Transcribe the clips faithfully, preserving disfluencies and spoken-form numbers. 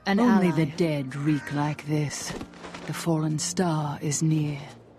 An Only ally. the dead reek like this. The fallen star is near.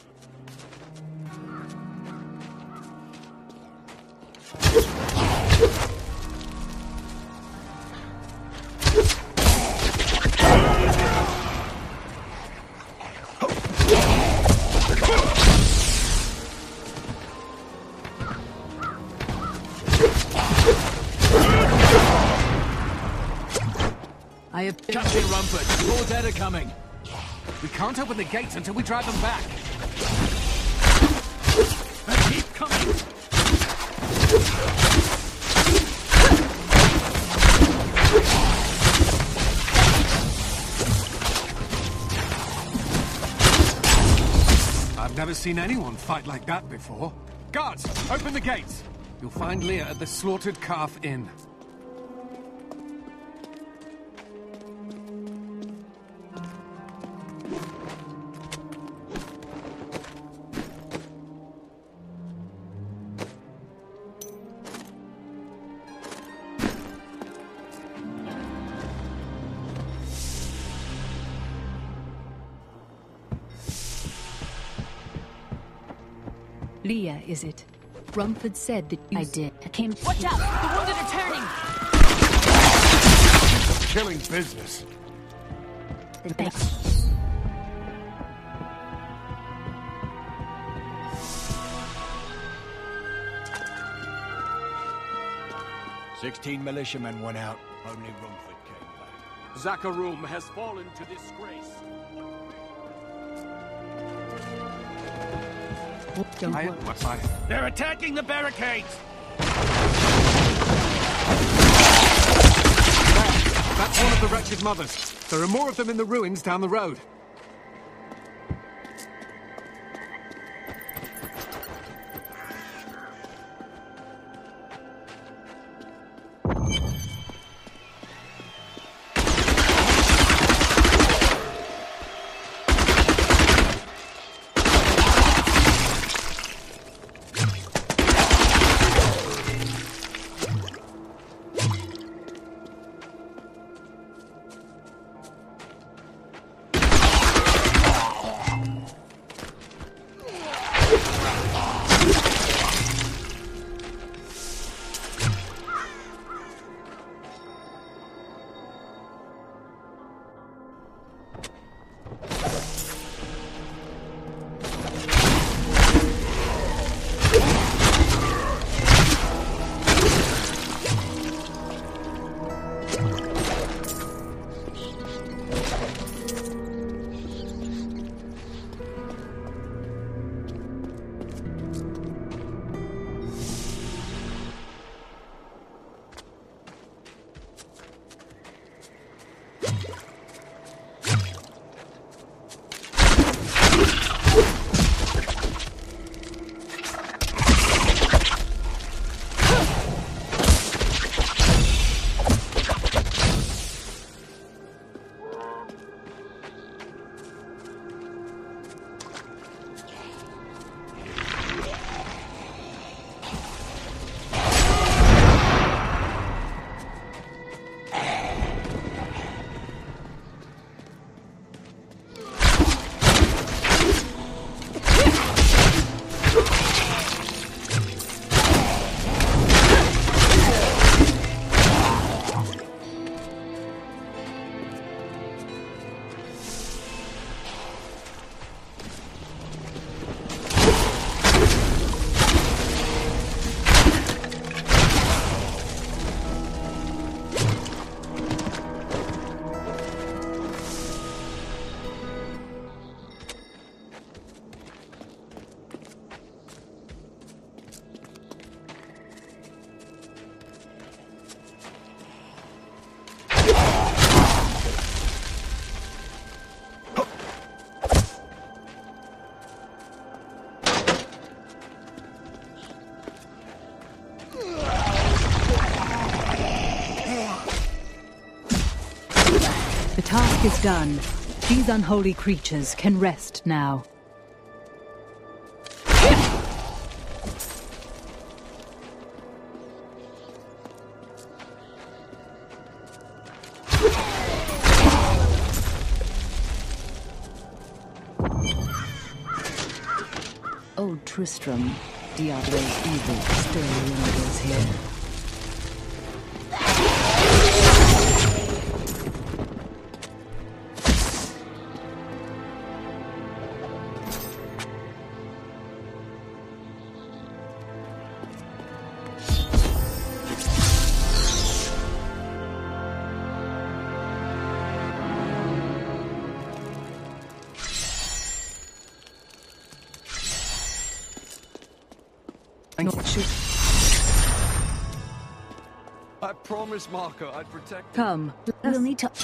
I have Captain Rumford, more dead are coming. We can't open the gates until we drive them back. They keep coming. I've never seen anyone fight like that before. Guards, open the gates. You'll find Leah at the Slaughtered Calf Inn. Leah, is it? Rumford said that you... I did. I came... Watch out! The wounded are turning! Killing business. Sixteen militiamen went out. Only Rumford came back. Zakharum has fallen to disgrace. Don't I, worry. what's I? They're attacking the barricades! That's one of the wretched mothers. There are more of them in the ruins down the road. The task is done. These unholy creatures can rest now. old Tristram, Diablo's evil still lingers here. Not sure. I promised Marco I'd protect him. Come, we'll need to.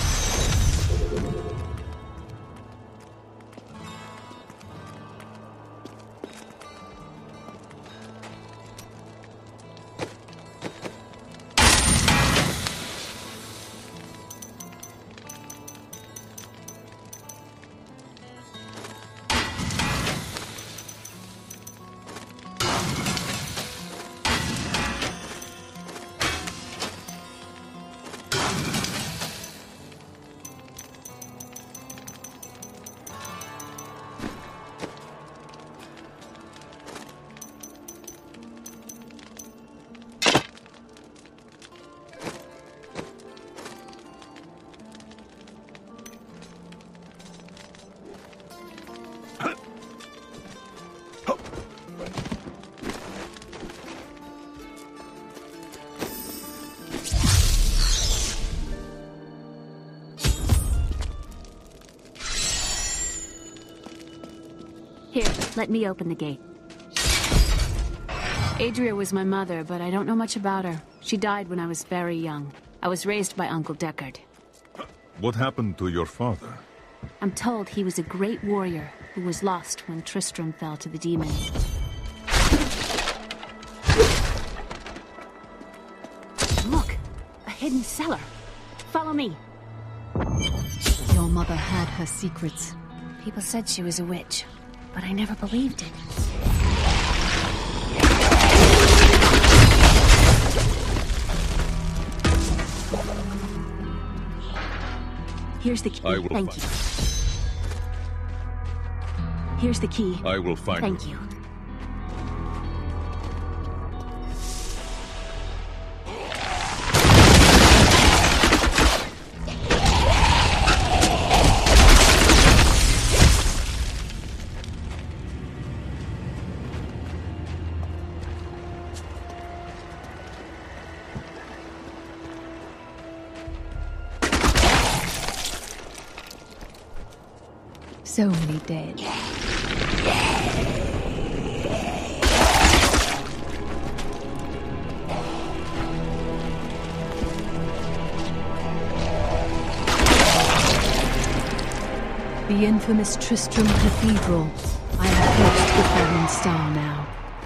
Here, let me open the gate. Adria was my mother, but I don't know much about her. She died when I was very young. I was raised by Uncle Deckard. What happened to your father? I'm told he was a great warrior who was lost when Tristram fell to the demons. Look! A hidden cellar! Follow me! Your mother had her secrets. People said she was a witch, but I never believed it. Here's the key. I will Thank find you. Here's the key. I will find Thank it. you. So many dead. The infamous Tristram Cathedral. I am close to the fallen star now.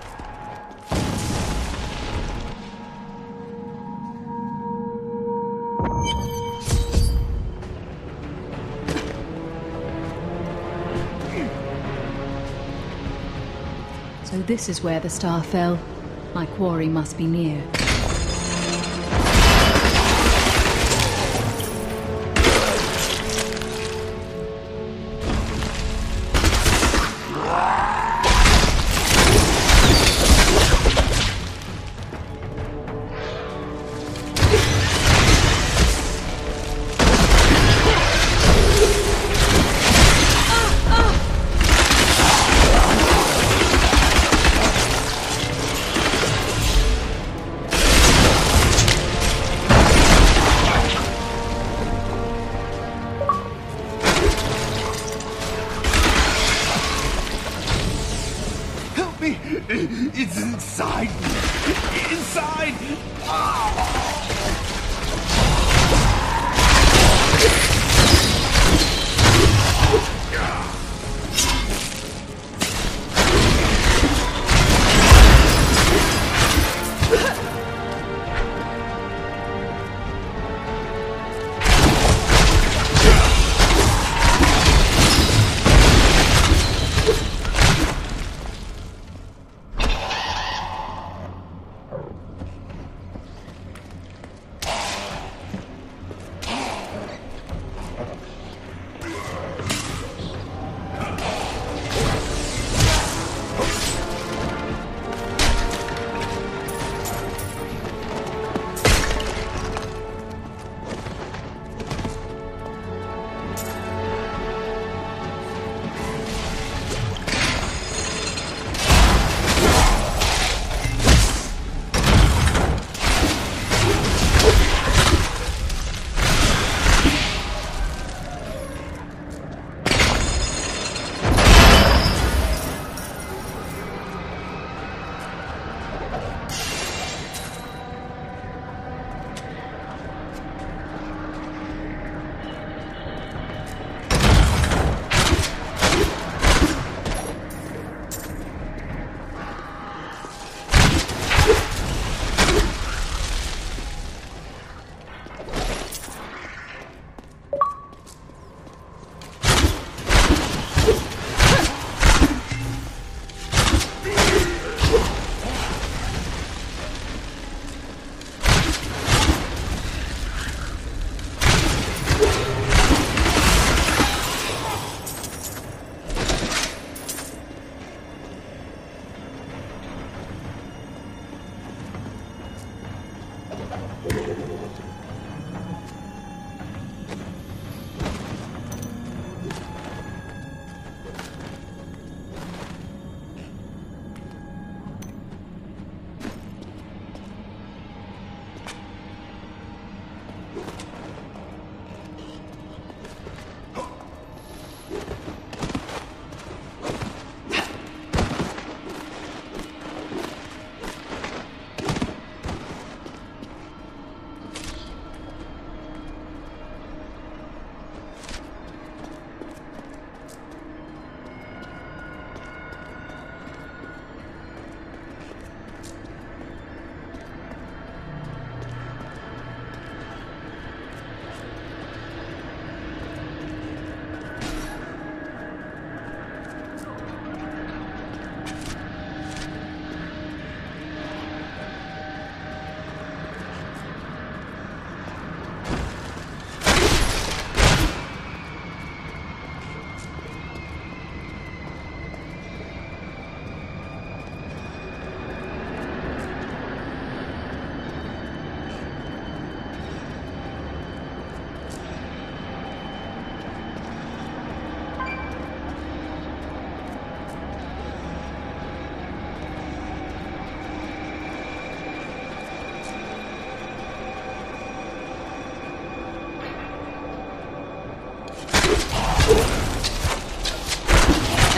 So this is where the star fell. My quarry must be near.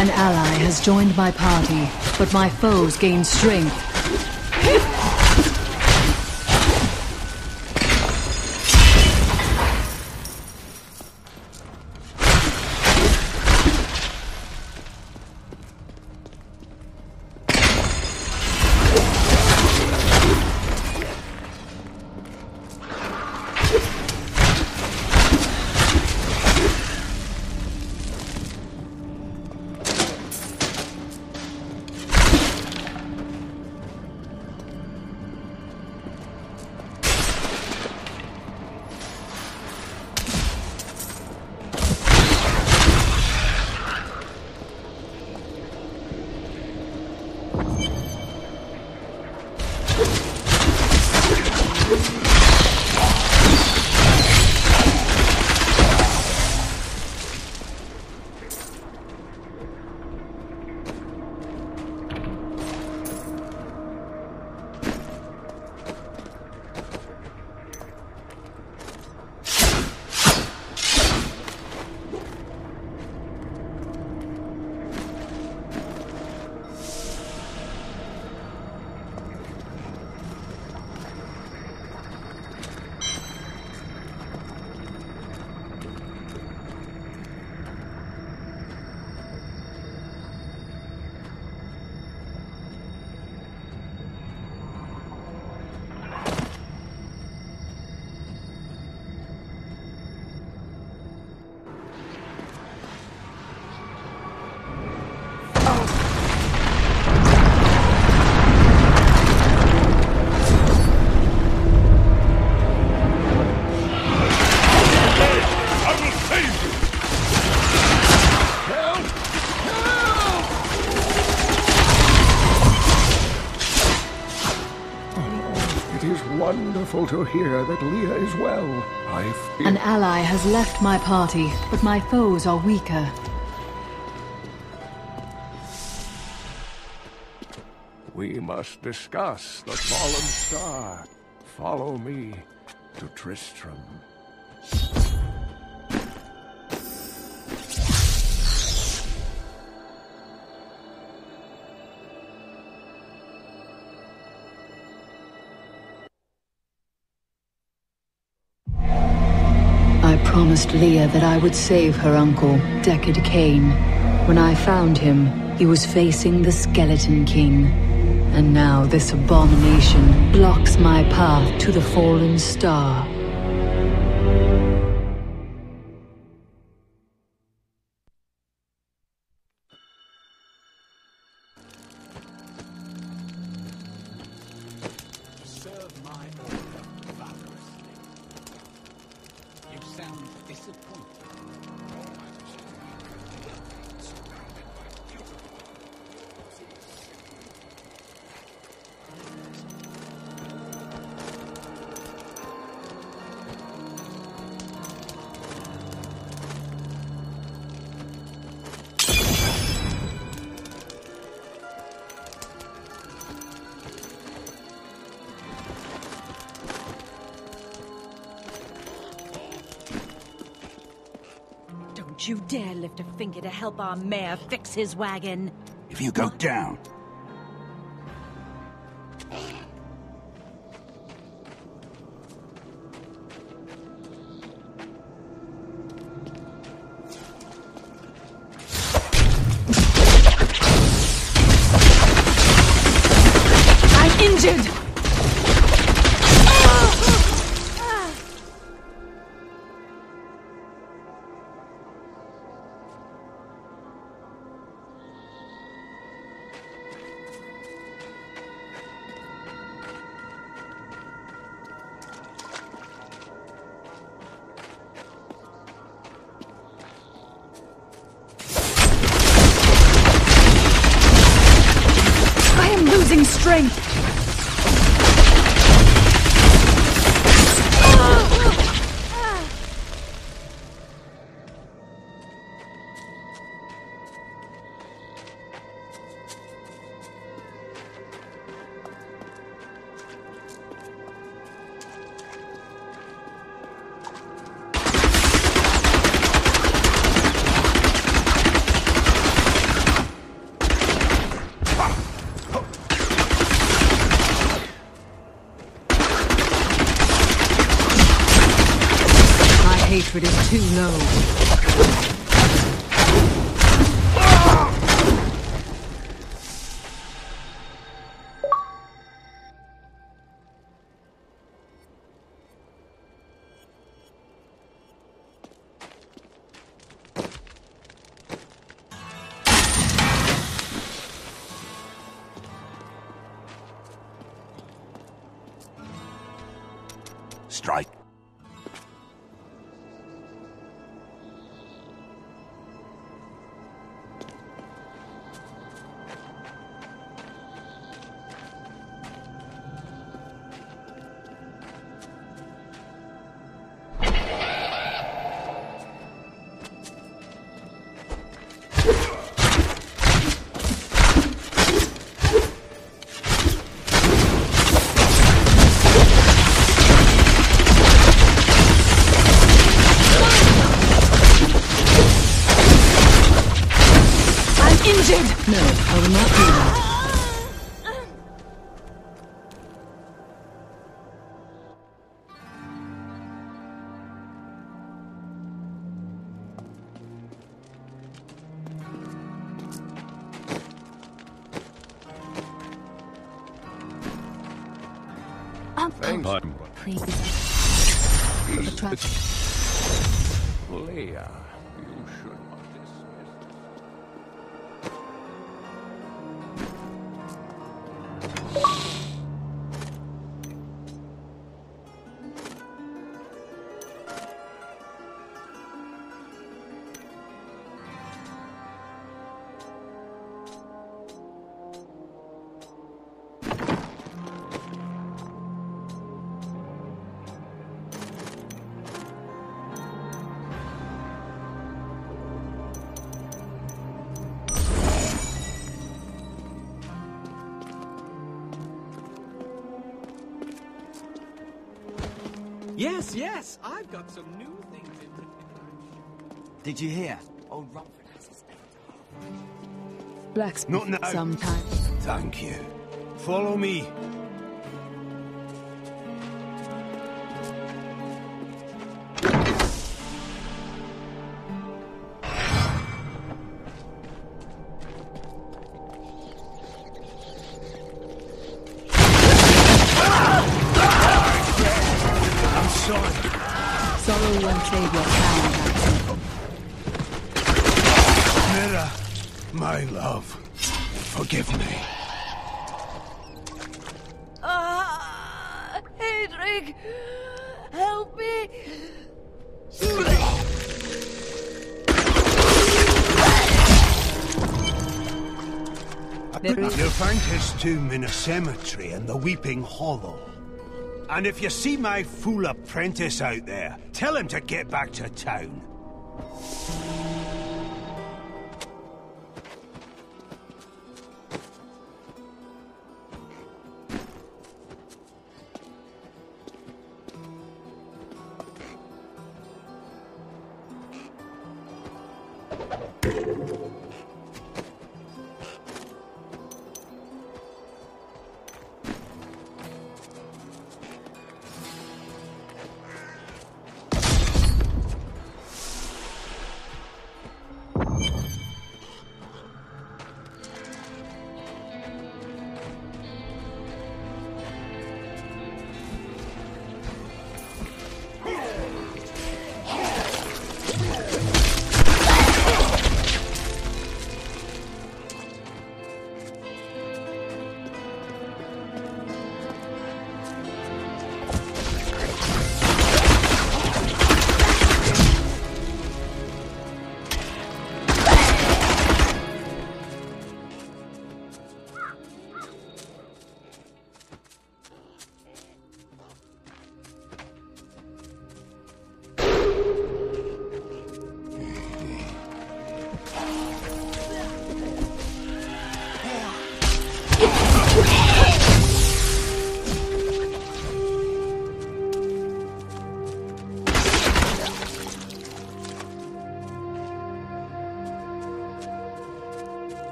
An ally has joined my party, but my foes gain strength. Wonderful to hear that Leah is well. I feel... An ally has left my party, but my foes are weaker. We must discuss the fallen star. Follow me to Tristram. I promised Leah that I would save her uncle, Deckard Cain. When I found him, he was facing the Skeleton King. And now this abomination blocks my path to the fallen star. Serve my order valorously. You sound disappointed. Don't you dare lift a finger to help our mayor fix his wagon. If you go down, I'm injured! Losing strength. hatred is too low. Strike. No, I will not do that. Um, Thanks. um, please. Attract- Leia, you should not dismiss. Yes, yes, I've got some new things in the... Did you hear? Old Rumford has his Blacksmith Not now. sometimes. Thank you. Follow me. I'm sorry. Sorrow won't save your crown, Blacksmith. Mira, my love, forgive me. Ah, Hedrick, help me. There is- You'll find his tomb in a cemetery in the Weeping Hollow. And if you see my fool apprentice out there, tell him to get back to town.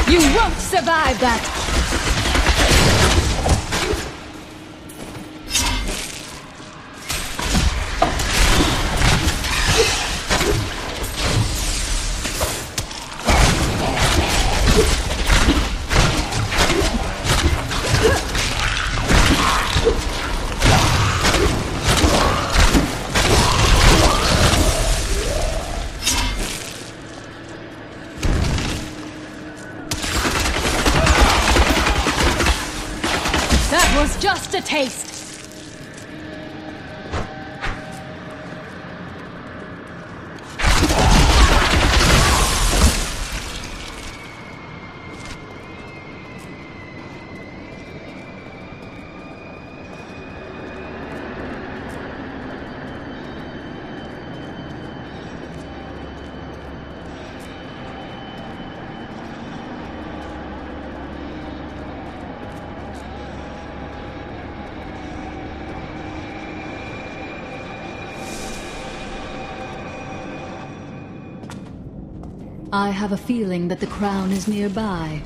You won't survive that! That was just a taste! I have a feeling that the crown is nearby.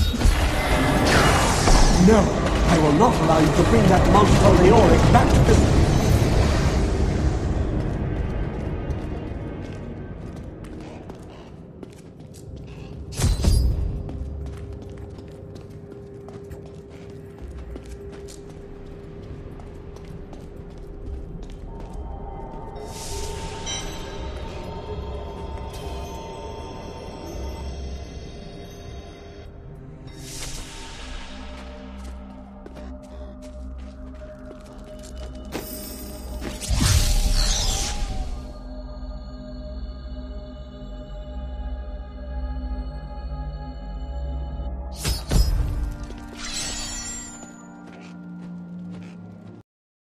No, I will not allow you to bring that monster Leoric back to this